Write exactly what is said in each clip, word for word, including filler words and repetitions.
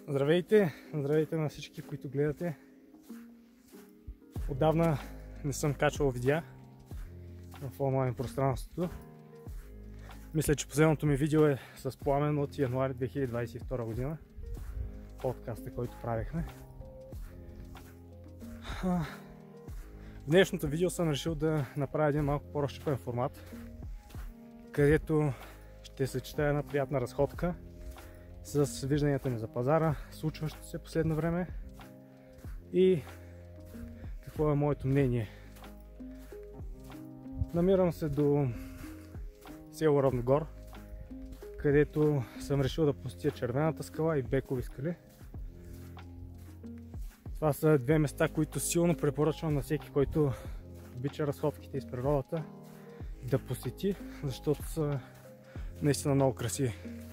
Здравейте! Здравейте на всички, които гледате. Отдавна не съм качвал видеа в онлайн пространството. Мисля, че последното ми видео е с Пламен от януари две хиляди двадесет и втора година. Подкаста, който правихме. В днешното видео съм решил да направя един малко по-разщепен формат, където ще съчетая една приятна разходка с вижданията ми за пазара, случващо се последно време и какво е моето мнение. Намирам се до село Равногор, където съм решил да посетя Червената скала и Бекови скали. Това са две места, които силно препоръчвам на всеки, който обича разходките из природата, да посети, защото са наистина много красиви.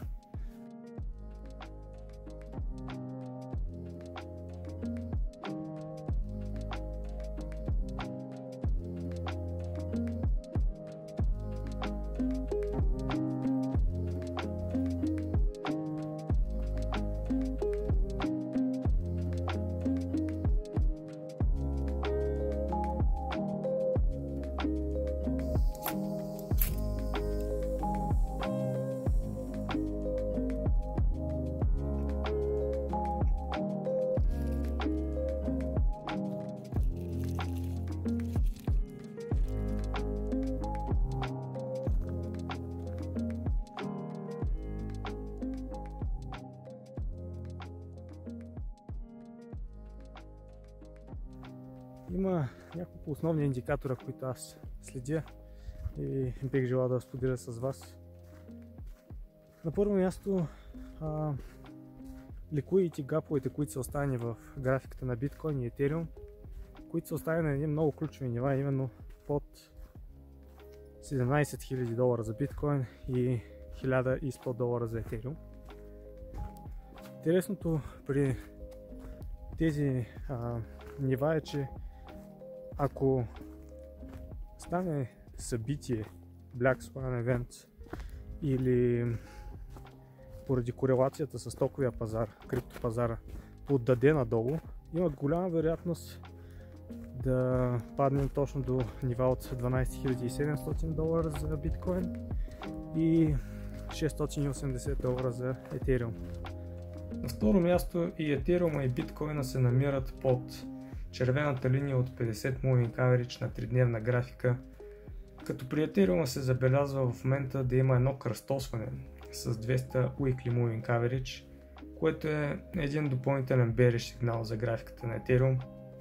Има няколко основни индикатора, които аз следя и бих желал да споделя с вас. На първо място, а, ликвидите, гаповете, които са оставени в графиката на биткоин и Ethereum, които са оставени на едни много ключови нива, именно под седемнадесет хиляди долара за биткоин и хиляда и сто долара за Ethereum. Интересното при тези а, нива е, че ако стане събитие, Black Swan Event, или поради корелацията с стоковия пазар, криптопазара, поддаде надолу, има голяма вероятност да паднем точно до нива от дванадесет хиляди и седемстотин долара за биткоин и шестстотин и осемдесет долара за Ethereum. На второ място и Ethereum и биткоина се намират под червената линия от петдесет Moving Average на тридневна графика, като при Ethereum се забелязва в момента да има едно кръстосване с двеста Weekly Moving Average, което е един допълнителен bearish сигнал за графиката на Ethereum.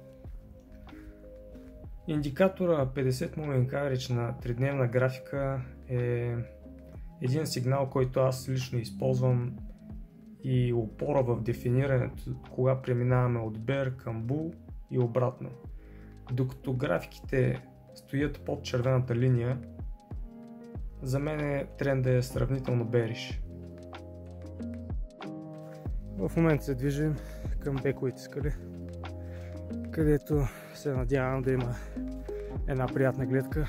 Индикатора петдесет Moving Average на тридневна графика е един сигнал, който аз лично използвам и опора в дефинирането, кога преминаваме от Bear към Bull и обратно. Докато графиките стоят под червената линия, за мен трендът е сравнително bearish. В момента се движим към Бековите скали, където се надявам да има една приятна гледка.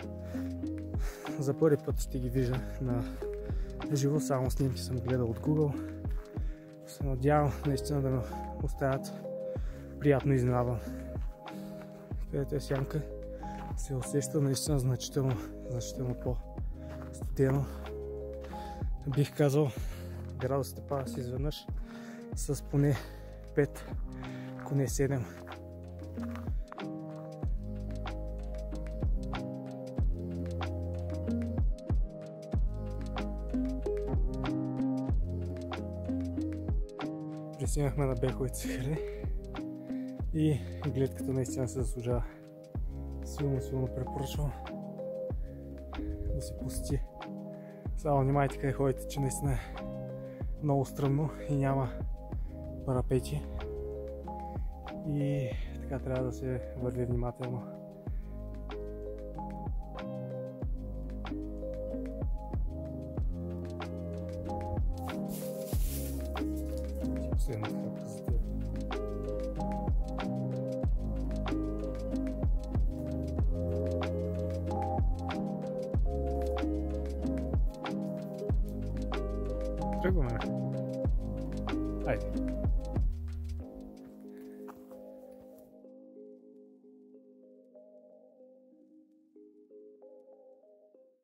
За първи път ще ги вижда на живо, само снимки съм гледал от Google. Се надявам наистина да ме оставят приятно изненадан. Където е сянка, се усеща наистина значително, значително по-студено. Бих казал, градусите пада си изведнъж с поне пет, ако не седем. Приснимахме на Бековите скали и гледката наистина се заслужава. Силно, силно препоръчвам да се посети. Само внимайте къде ходите, че наистина е много стръмно и няма парапети. И така трябва да се върви внимателно. Последната хапка за теб. Тръгваме. Айде!